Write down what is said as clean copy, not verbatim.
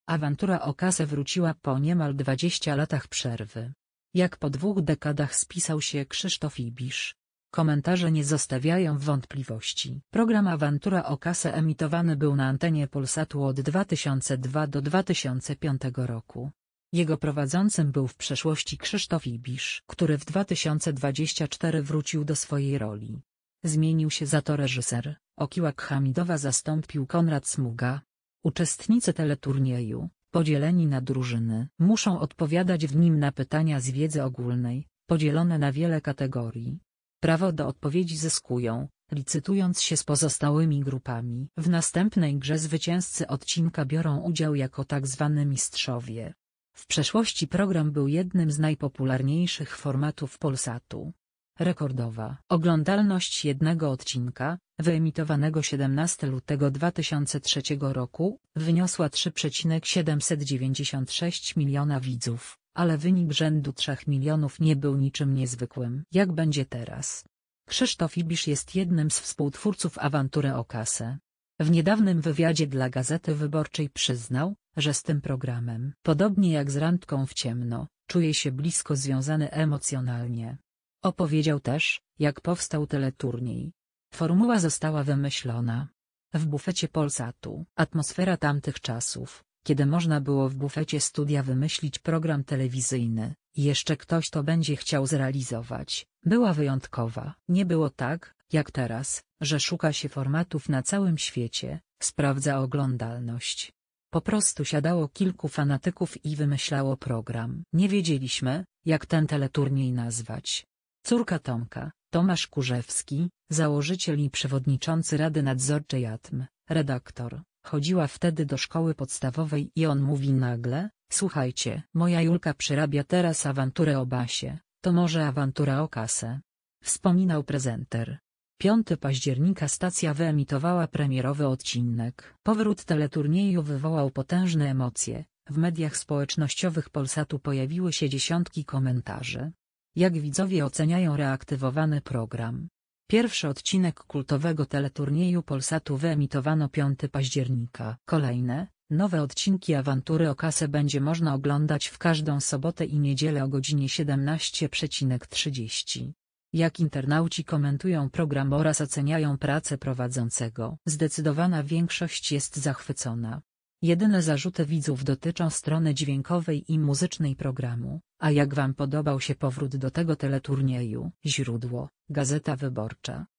Awantura o kasę wróciła po niemal 20 latach przerwy. Jak po 2 dekadach spisał się Krzysztof Ibisz. Komentarze nie zostawiają wątpliwości. Program Awantura o kasę emitowany był na antenie Polsatu od 2002 do 2005 roku. Jego prowadzącym był w przeszłości Krzysztof Ibisz, który w 2024 wrócił do swojej roli. Zmienił się za to reżyser, Okiłak Hamidowa zastąpił Konrad Smuga. Uczestnicy teleturnieju, podzieleni na drużyny, muszą odpowiadać w nim na pytania z wiedzy ogólnej, podzielone na wiele kategorii. Prawo do odpowiedzi zyskują, licytując się z pozostałymi grupami. W następnej grze zwycięzcy odcinka biorą udział jako tzw. mistrzowie. W przeszłości program był jednym z najpopularniejszych formatów Polsatu. Rekordowa oglądalność jednego odcinka, wyemitowanego 17 lutego 2003 roku, wyniosła 3,796 miliona widzów, ale wynik rzędu 3 milionów nie był niczym niezwykłym. Jak będzie teraz? Krzysztof Ibisz jest jednym z współtwórców Awantury o kasę. W niedawnym wywiadzie dla Gazety Wyborczej przyznał, że z tym programem, podobnie jak z Randką w ciemno, czuje się blisko związany emocjonalnie. Opowiedział też, jak powstał teleturniej. Formuła została wymyślona w bufecie Polsatu. Atmosfera tamtych czasów, kiedy można było w bufecie studia wymyślić program telewizyjny, i jeszcze ktoś to będzie chciał zrealizować, była wyjątkowa. Nie było tak, jak teraz, że szuka się formatów na całym świecie, sprawdza oglądalność. Po prostu siadało kilku fanatyków i wymyślało program. Nie wiedzieliśmy, jak ten teleturniej nazwać. Córka Tomka, Tomasz Kurzewski, założyciel i przewodniczący Rady Nadzorczej ATM, redaktor, chodziła wtedy do szkoły podstawowej i on mówi nagle: słuchajcie, moja Julka przyrabia teraz awanturę o basie, to może awantura o kasę. Wspominał prezenter. 5 października stacja wyemitowała premierowy odcinek. Powrót teleturnieju wywołał potężne emocje, w mediach społecznościowych Polsatu pojawiły się dziesiątki komentarzy. Jak widzowie oceniają reaktywowany program? Pierwszy odcinek kultowego teleturnieju Polsatu wyemitowano 5 października. Kolejne, nowe odcinki Awantury o kasę będzie można oglądać w każdą sobotę i niedzielę o godzinie 17:30. Jak internauci komentują program oraz oceniają pracę prowadzącego? Zdecydowana większość jest zachwycona. Jedyne zarzuty widzów dotyczą strony dźwiękowej i muzycznej programu. A jak wam podobał się powrót do tego teleturnieju? Źródło: Gazeta Wyborcza.